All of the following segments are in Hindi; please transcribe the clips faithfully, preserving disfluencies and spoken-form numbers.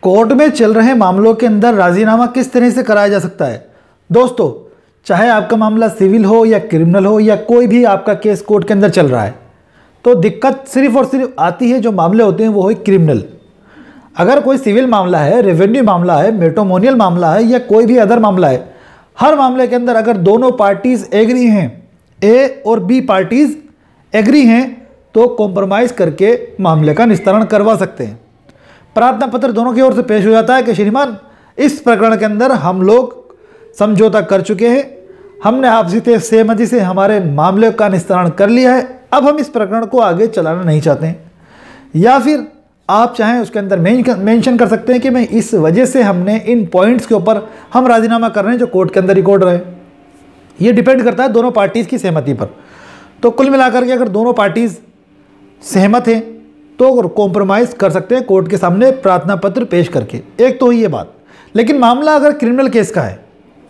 कोर्ट में चल रहे मामलों के अंदर राजीनामा किस तरह से कराया जा सकता है। दोस्तों, चाहे आपका मामला सिविल हो या क्रिमिनल हो या कोई भी आपका केस कोर्ट के अंदर चल रहा है, तो दिक्कत सिर्फ और सिर्फ आती है जो मामले होते हैं वो है क्रिमिनल। अगर कोई सिविल मामला है, रेवेन्यू मामला है, मैट्रिमोनियल मामला है या कोई भी अदर मामला है, हर मामले के अंदर अगर दोनों पार्टीज एग्री हैं, ए और बी पार्टीज एग्री हैं, तो कॉम्प्रोमाइज़ करके मामले का निस्तारण करवा सकते हैं। प्रार्थना पत्र दोनों की ओर से पेश हो जाता है कि श्रीमान, इस प्रकरण के अंदर हम लोग समझौता कर चुके हैं, हमने आपसी सहमति से हमारे मामले का निस्तारण कर लिया है, अब हम इस प्रकरण को आगे चलाना नहीं चाहते हैं। या फिर आप चाहें उसके अंदर मेंशन कर सकते हैं कि मैं इस वजह से हमने इन पॉइंट्स के ऊपर हम राजीनामा कर रहे हैं जो कोर्ट के अंदर रिकॉर्ड रहे। ये डिपेंड करता है दोनों पार्टीज़ की सहमति पर। तो कुल मिलाकर के अगर दोनों पार्टीज़ सहमत हैं तो कॉम्प्रोमाइज़ कर सकते हैं कोर्ट के सामने प्रार्थना पत्र पेश करके। एक तो ये बात। लेकिन मामला अगर क्रिमिनल केस का है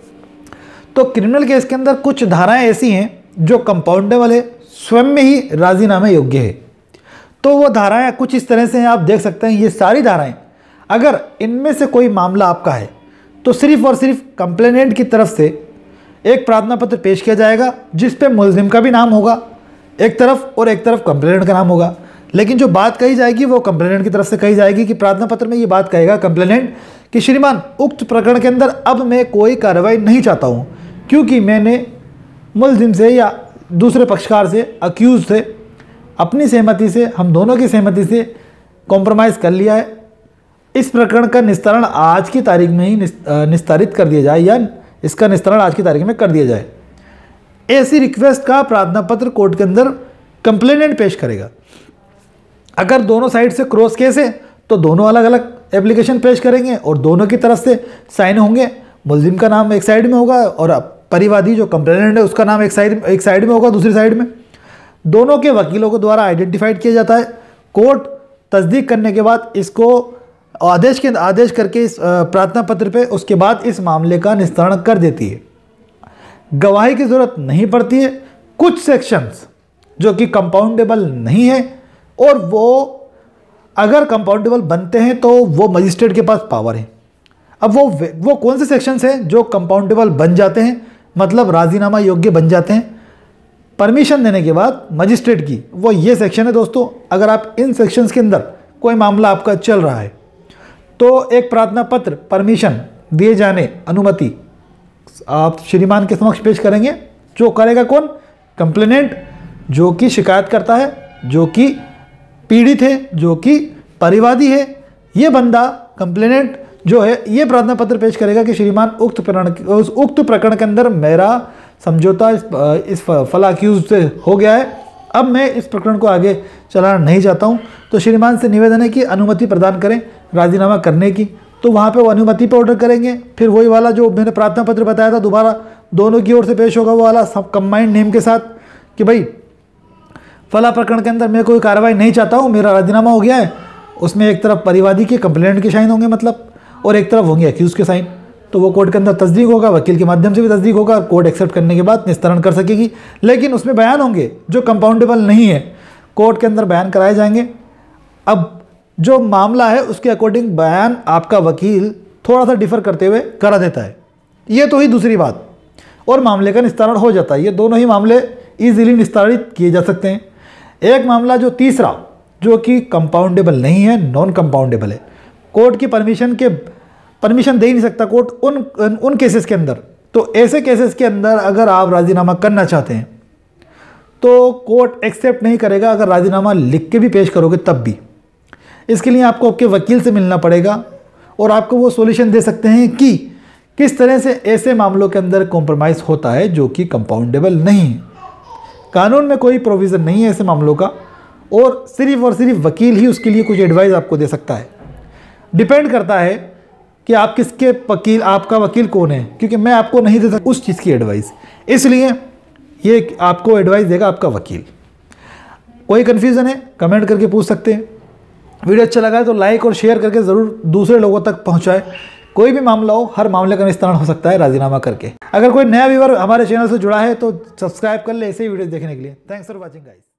तो क्रिमिनल केस के अंदर कुछ धाराएं ऐसी हैं जो कंपाउंडेबल है, स्वयं में ही राजीनामे योग्य है। तो वो धाराएं कुछ इस तरह से हैं, आप देख सकते हैं। ये सारी धाराएं, अगर इनमें से कोई मामला आपका है तो सिर्फ और सिर्फ कंप्लेनेंट की तरफ से एक प्रार्थना पत्र पेश किया जाएगा जिस पे मुलजिम का भी नाम होगा एक तरफ और एक तरफ कंप्लेनेंट का नाम होगा। लेकिन जो बात कही जाएगी वो कंप्लेनेंट की तरफ से कही जाएगी कि प्रार्थना पत्र में ये बात कहेगा कंप्लेनेंट कि श्रीमान, उक्त प्रकरण के अंदर अब मैं कोई कार्रवाई नहीं चाहता हूँ क्योंकि मैंने मुलजिम से या दूसरे पक्षकार से, अक्यूज से अपनी सहमति से, हम दोनों की सहमति से कॉम्प्रोमाइज़ कर लिया है। इस प्रकरण का निस्तारण आज की तारीख में ही निस्तारित कर दिया जाए या इसका निस्तारण आज की तारीख में कर दिया जाए। ऐसी रिक्वेस्ट का प्रार्थना पत्र कोर्ट के अंदर कंप्लेनेंट पेश करेगा। अगर दोनों साइड से क्रॉस केस है तो दोनों अलग अलग एप्लीकेशन पेश करेंगे और दोनों की तरफ से साइन होंगे। मुलजिम का नाम एक साइड में होगा और परिवादी जो कंप्लेनेंट है उसका नाम एक साइड एक साइड में होगा, दूसरी साइड में। दोनों के वकीलों के द्वारा आइडेंटिफाइड किया जाता है। कोर्ट तस्दीक करने के बाद इसको आदेश के आदेश करके इस प्रार्थना पत्र पे उसके बाद इस मामले का निस्तारण कर देती है। गवाही की ज़रूरत नहीं पड़ती है। कुछ सेक्शंस जो कि कंपाउंडेबल नहीं है और वो अगर कंपाउंडेबल बनते हैं तो वो मजिस्ट्रेट के पास पावर है। अब वो वो कौन से सेक्शंस हैं जो कंपाउंडेबल बन जाते हैं, मतलब राजीनामा योग्य बन जाते हैं परमिशन देने के बाद मजिस्ट्रेट की, वो ये सेक्शन है दोस्तों। अगर आप इन सेक्शंस के अंदर कोई मामला आपका चल रहा है तो एक प्रार्थना पत्र परमिशन दिए जाने अनुमति आप श्रीमान के समक्ष पेश करेंगे। जो करेगा कौन? कंप्लेनेंट, जो कि शिकायत करता है, जो कि पीड़ित है, जो कि परिवादी है। ये बंदा कंप्लेनेंट जो है ये प्रार्थना पत्र पेश करेगा कि श्रीमान, उक्त प्रकरण उस उक्त प्रकरण के अंदर मेरा समझौता इस, इस फला अक्यूज से हो गया है, अब मैं इस प्रकरण को आगे चलाना नहीं चाहता हूँ, तो श्रीमान से निवेदन है कि अनुमति प्रदान करें राजीनामा करने की। तो वहाँ पे वो अनुमति पे ऑर्डर करेंगे। फिर वही वाला जो मैंने प्रार्थना पत्र बताया था दोबारा दोनों की ओर से पेश होगा, वो वाला सब कंबाइंड नेम के साथ कि भाई फला प्रकरण के अंदर मैं कोई कार्रवाई नहीं चाहता हूँ, मेरा राजीनामा हो गया है। उसमें एक तरफ परिवादी के कंप्लेनेंट के साइन होंगे मतलब, और एक तरफ होंगे अक्यूज़ के साइन। तो वो कोर्ट के अंदर तस्दीक होगा, वकील के माध्यम से भी तस्दीक होगा, कोर्ट एक्सेप्ट करने के बाद निस्तारण कर सकेगी। लेकिन उसमें बयान होंगे जो कंपाउंडेबल नहीं है, कोर्ट के अंदर बयान कराए जाएंगे। अब जो मामला है उसके अकॉर्डिंग बयान आपका वकील थोड़ा सा डिफ़र करते हुए करा देता है। ये तो ही दूसरी बात, और मामले का निस्तारण हो जाता है। ये दोनों ही मामले ईजिली निस्तारित किए जा सकते हैं। एक मामला जो तीसरा जो कि कंपाउंडेबल नहीं है, नॉन कंपाउंडेबल है, कोर्ट की परमिशन के परमिशन दे ही नहीं सकता कोर्ट उन उन केसेस के अंदर। तो ऐसे केसेस के अंदर अगर आप राजीनामा करना चाहते हैं तो कोर्ट एक्सेप्ट नहीं करेगा अगर राजीनामा लिख के भी पेश करोगे तब भी। इसके लिए आपको आपके वकील से मिलना पड़ेगा और आपको वो सॉल्यूशन दे सकते हैं कि किस तरह से ऐसे मामलों के अंदर कॉम्प्रोमाइज़ होता है जो कि कंपाउंडेबल नहीं है। कानून में कोई प्रोविज़न नहीं है ऐसे मामलों का, और सिर्फ और सिर्फ वकील ही उसके लिए कुछ एडवाइस आपको दे सकता है। डिपेंड करता है कि आप किसके वकील, आपका वकील कौन है, क्योंकि मैं आपको नहीं दे सकता उस चीज़ की एडवाइस, इसलिए ये आपको एडवाइस देगा आपका वकील। कोई कन्फ्यूज़न है कमेंट करके पूछ सकते हैं। वीडियो अच्छा लगा है तो लाइक और शेयर करके ज़रूर दूसरे लोगों तक पहुँचाएँ। कोई भी मामला हो, हर मामले का निस्तारण हो सकता है राजीनामा करके। अगर कोई नया व्यूअर हमारे चैनल से जुड़ा है तो सब्सक्राइब कर ले ऐसे ही वीडियो देखने के लिए। Thanks for watching guys.